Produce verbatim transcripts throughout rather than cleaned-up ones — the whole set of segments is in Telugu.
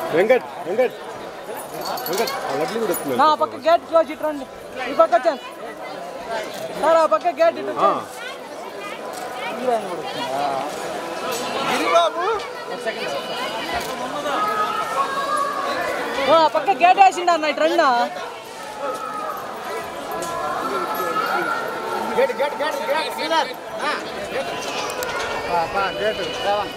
వెంకట్ వెంకట్ వెంకట్ లడ్లీ కూడా వస్తుంది నా పక్క గేట్ క్లోజ్ ఇటు రండి ఈ పక్క వచ్చాను సార్ ఆ పక్క గేట్ ఇటు గిరిబాబు ఆ పక్క గేట్ వేసిండు అన్న ఇటు రండి గేట్ గేట్ గేట్ గేట్ సీనర్ ఆ గేట్ పా పా గేట్ రావన్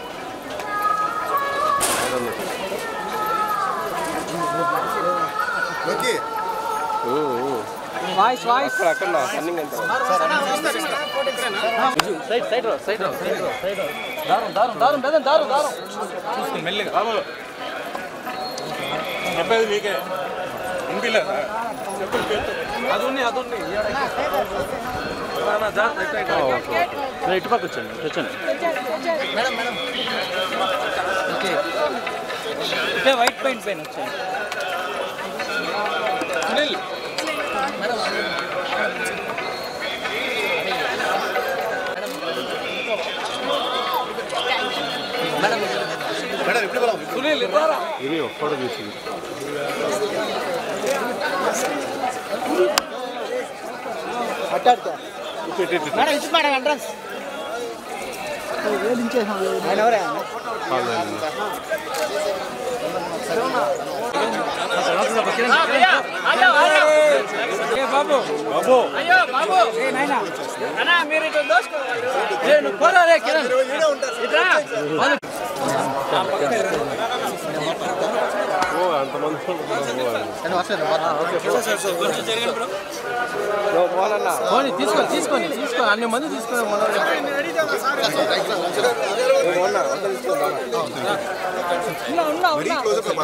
ఓకే ఓ ఓ వాయిస్ వాయిస్ అక్కడ అక్కడ రన్నింగ్ అంట సైడ్ సైడ్ రో సైడ్ రో సైడ్ రో సైడ్ దారం దారం దారం బెదం దారం దారం చూస్తు మెల్లిగా రాములు చెప్పేది మీకే ఇంపిలేదు చెప్పండి అదున్ని అదున్ని ఇటు పక్క వచ్చండి వచ్చండి మేడం మేడం ఓకే ఇదే వైట్ పెయింట్ పెయిన్ వచ్చాయి సునీల్ మేడం మేడం మేడం ఇప్పుడు బలం సునీల్ ఇవ్వరా ఇది ఒక్కడే చేసింది అట్టాడుతా మేడం ఇచ్చి మేడం ఎంట్రన్స్ ఆయన ఎవరే బాబు బాబు అయ్యో బాబు ఏ నాయనా అన్నా మీరు ఇటు దోసుకో ఏ నువ్వు పోరా రే కిరణ్ ఇట్రా ఓ అంతమంది పోనీ తీసుకొని తీసుకొని తీసుకొని అన్ని మంది తీసుకొని ఉన్నా ఉన్నా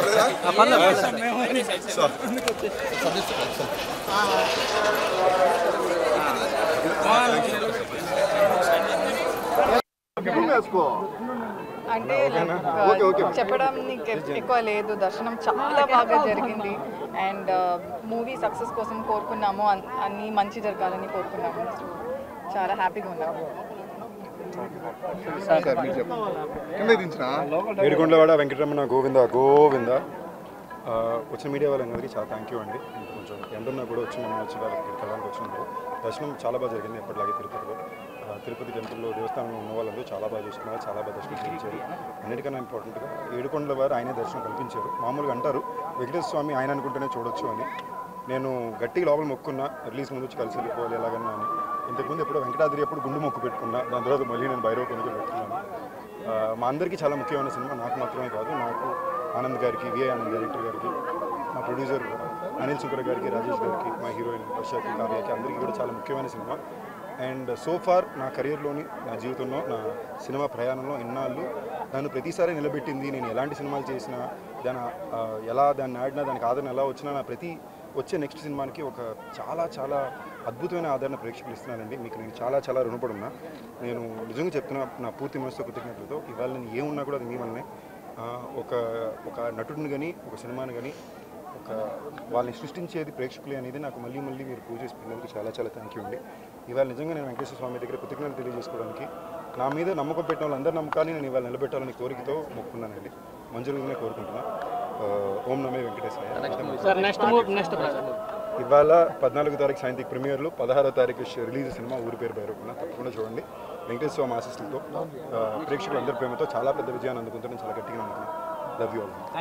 అంటే చెప్పడం ఎక్కువ లేదు. దర్శనం చాలా బాగా జరిగింది అండ్ మూవీ సక్సెస్ కోసం కోరుకున్నాము, అన్నీ మంచి జరగాలని కోరుకున్నాము. చాలా హ్యాపీగా ఉన్నాము. ఏడుకొండలవాడ వెంకటరమణ గోవింద గోవింద. వచ్చిన మీడియా వాళ్ళందరికీ చాలా థ్యాంక్ యూ అండి. కొంచెం ఎండున్నా కూడా వచ్చి మనం వచ్చి వాళ్ళకి కలడానికి వచ్చినప్పుడు దర్శనం చాలా బాగా జరిగింది. ఎప్పటిలాగే తిరుపతిలో తిరుపతి టెంపుల్లో దేవస్థానంలో ఉన్న వాళ్ళందరూ చాలా బాగా చూసుకున్నారు, చాలా బాగా దర్శనం చేయించారు. అన్నిటికన్నా ఇంపార్టెంట్గా ఏడుకొండల వారు ఆయనే దర్శనం కల్పించారు. మామూలుగా అంటారు వెంకటేశ్వర స్వామి ఆయన అనుకుంటేనే చూడొచ్చు అని. నేను గట్టిగా లోపల మొక్కున్నా రిలీజ్ ముందు వచ్చి కలిసి వెళ్ళిపోవాలి ఎలాగన్నా అని. ఇంతకుముందు ఎప్పుడు వెంకటాద్రి ఎప్పుడు గుండు మొక్కు పెట్టుకున్నా, దాని తర్వాత మళ్ళీ నేను భైరవ కొనుగోలు పెట్టుకున్నాను. మా అందరికీ చాలా ముఖ్యమైన సినిమా, నాకు మాత్రమే కాదు, నాకు ఆనంద్ గారికి, విఐ ఆనంద్ డైరెక్టర్ గారికి, మా ప్రొడ్యూసర్ అనిల్ సుకర గారికి, రాజేష్ గారికి, మా హీరోయిన్ వర్షాకి, కావ్యకి, అందరికీ కూడా చాలా ముఖ్యమైన సినిమా. అండ్ సో ఫార్ నా కెరియర్లోని, నా జీవితంలో, నా సినిమా ప్రయాణంలో ఇన్నాళ్ళు నన్ను ప్రతిసారి నిలబెట్టింది. నేను ఎలాంటి సినిమాలు చేసినా, దాని ఎలా దాన్ని ఆడినా, దానికి ఆదరణ ఎలా వచ్చినా, నా ప్రతి వచ్చే నెక్స్ట్ సినిమాకి ఒక చాలా చాలా అద్భుతమైన ఆదరణ ప్రేక్షకులు ఇస్తున్నానండి. మీకు నేను చాలా చాలా రుణపడి ఉన్నా. నేను నిజంగా చెప్తున్నా, నా పూర్తి మనసుతో కృతజ్ఞతలతో. ఇవాళ నేను ఏమున్నా కూడా అది మీ వల్లనే. ఒక ఒక నటుడిని కానీ, ఒక సినిమాని కానీ, ఒక వాళ్ళని సృష్టించేది ప్రేక్షకులే అనేది నాకు మళ్ళీ మళ్ళీ మీరు ప్రూవ్ చేసి పెట్టినందుకు చాలా చాలా థ్యాంక్ యూ అండి. ఇవాళ నిజంగా నేను వెంకటేశ్వర స్వామి దగ్గర కృతజ్ఞతలు తెలియజేసుకోవడానికి, నా మీద నమ్మకం పెట్టిన వాళ్ళందరూ నమ్మకాన్ని నేను ఇవాళ నిలబెట్టాలని కోరికతో మొక్కున్నానండి. మంజురుగానే కోరుకుంటున్నా. ఓం నమే వెంకటేశ్వర. ఇవాళ పద్నాలుగో తారీఖు సాయంత్రం ప్రీమియర్లు, పదహారో తారీఖు రిలీజ్ సినిమా ఊరి పేరు భైరవకున్న. తప్పకుండా చూడండి. వెంకటేశ్వర స్వామి ఆశీస్సులతో ప్రేక్షకులందరి ప్రేమతో చాలా పెద్ద విజయాన్ని అందుకుంటారని చాలా గట్టిగా నమ్ముతున్నాను. Love you all.